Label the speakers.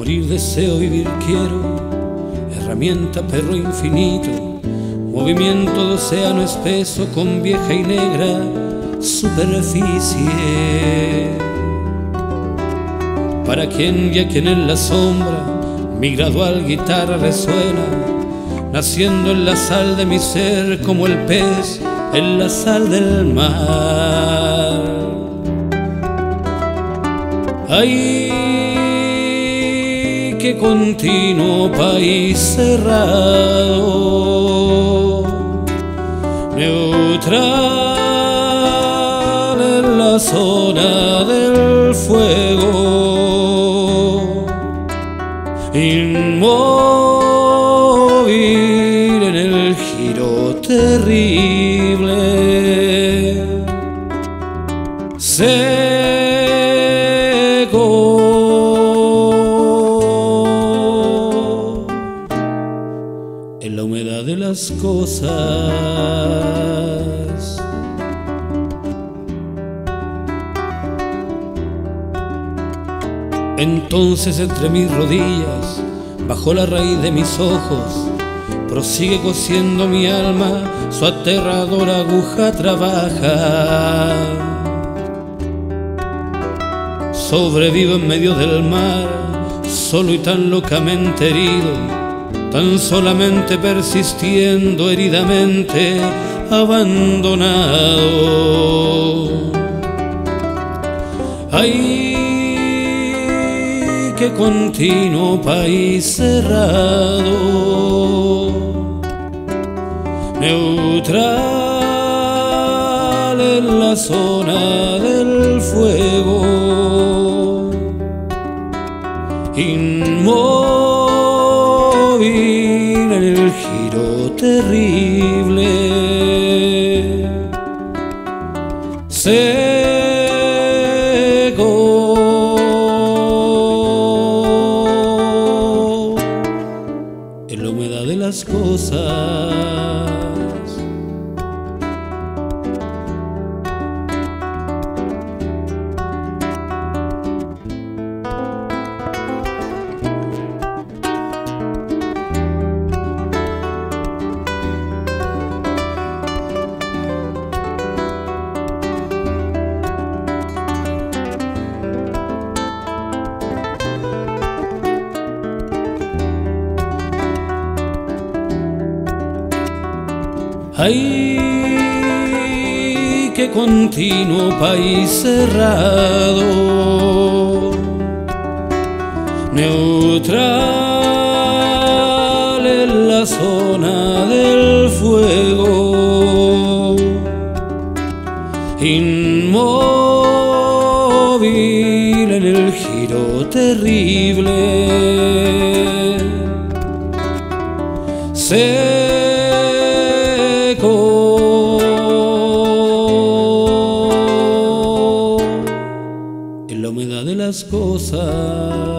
Speaker 1: Morir deseo, vivir quiero, herramienta perro infinito, movimiento de océano espeso con vieja y negra superficie. Para quien y a quien en la sombra mi gradual guitarra resuena, naciendo en la sal de mi ser como el pez en la sal del mar. Ay, qué continuo país cerrado, neutral en la zona del fuego, inmóvil en el giro terrible, seco en la humedad de las cosas. Entonces entre mis rodillas, bajo la raíz de mis ojos, prosigue cosiendo mi alma, su aterradora aguja trabaja. Sobrevivo en medio del mar, solo y tan locamente herido, tan solamente persistiendo heridamente abandonado. Ay, qué continuo país cerrado, neutral en la zona del fuego, inmóvil en el giro terrible, seco en la humedad de las cosas. Ay, qué continuo país cerrado, neutral en la zona del fuego, inmóvil en el giro terrible, en la humedad de las cosas.